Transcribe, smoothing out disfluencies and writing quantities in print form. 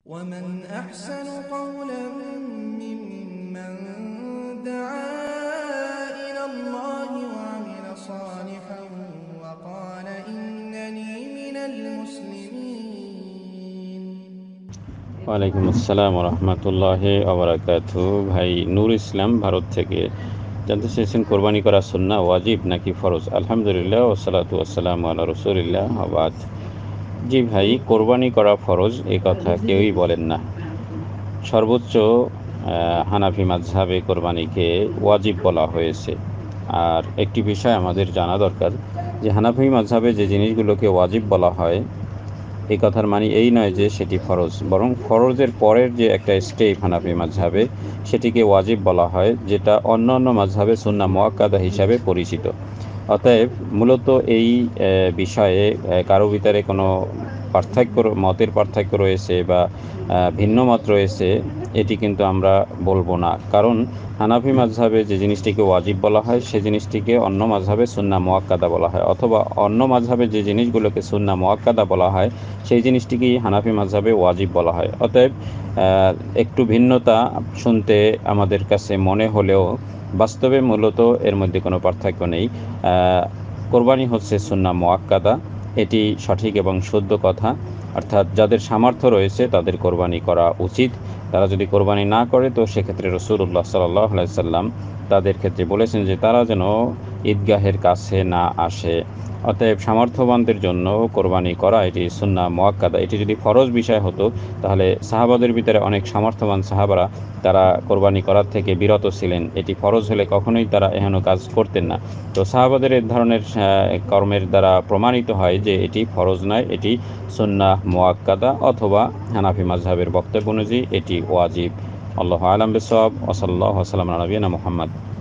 ومن أحسن قولا ممن دعا إلى الله وعمل صالحا وقال إنني من المسلمين। ওয়ালাইকুম আসসালাম রহমতুল্লাহি ওবারাকাতু। ভাই নূর ইসলাম ভারত থেকে জানতে চেয়েছেন কোরবানি করা সুন্নাহ ওয়াজিব নাকি ফরজ। আলহামদুলিল্লাহ ওয়াসসালাতু ওয়াসসালামু আলা রাসূলিল্লাহ ওয়া বাদ। জি ভাই, কোরবানি করা ফরজ এ কথা কেউই বলেন না। সর্বোচ্চ হানাফি মাযহাবে কোরবানিকে ওয়াজিব বলা হয়েছে। আর একটি বিষয় আমাদের জানা দরকার যে হানাফি মাযহাবে যে জিনিসগুলোকে ওয়াজিব বলা হয় এই কথার মানে এই নয় যে সেটি ফরজ, বরং ফরজের পরের যে একটা স্টেপ হানাফি মাযহাবে সেটিকে ওয়াজিব বলা হয়, যেটা অন্য অন্য মাযহাবে সুন্নাহ মুআক্কাদা হিসাবে পরিচিত। অতএব মূলত এই বিষয়ে কারো ভিতরে কোনো মতের পার্থক্য রয়েছে বা ভিন্ন মত রয়েছে, এটি কিন্তু আমরা বলবো না। কারণ হানাফি মাযহাবে যে জিনিসটিকে ওয়াজিব বলা হয় সে জিনিসটিকে অন্য মাযহাবে সুন্নাহ মুআক্কাদা বলা হয়, অথবা অন্য মাযহাবে যে জিনিসগুলোকে সুন্নাহ মুআক্কাদা বলা হয় সেই জিনিসটিকেই হানাফি মাযহাবে ওয়াজিব বলা হয়। অতএব একটু ভিন্নতা শুনতে আমাদের কাছে মনে হলেও বাস্তবে মূলত এর মধ্যে কোনো পার্থক্য নেই। কোরবানি হচ্ছে সুন্নাহ মুআক্কাদা, এটি সঠিক এবং শুদ্ধ কথা। অর্থাৎ যাদের সামর্থ্য রয়েছে তাদের কোরবানি করা উচিত। তারা যদি কোরবানি না করে তো সেক্ষেত্রে রাসূলুল্লাহ সাল্লাল্লাহু আলাইহি সাল্লাম তাদের ক্ষেত্রে বলেছেন যে তারা যেন ঈদগাহের কাছে না আসে। অতএব সামর্থ্যবানদের জন্য কোরবানি করা এটি সুন্নাহ মুআক্কাদা। এটি যদি ফরজ বিষয় হতো তাহলে সাহাবাদের ভিতরে অনেক সামর্থ্যবান সাহাবারা তারা কোরবানি করার থেকে বিরত ছিলেন। এটি ফরজ হলে কখনোই তারা এহেন কাজ করতেন না। তো সাহাবাদের এই ধরনের কর্মের দ্বারা প্রমাণিত হয় যে এটি ফরজ নয়, এটি সুন্নাহ মুআক্কাদা, অথবা হানাফি মাযহাবের বক্তব্য অনুযায়ী এটি ওয়াজিব। আল্লাহু আ'লাম বিসওয়াব। ওয়া সাল্লাল্লাহু ওয়া সাল্লাম আলা নবিয়িনা মুহাম্মদ।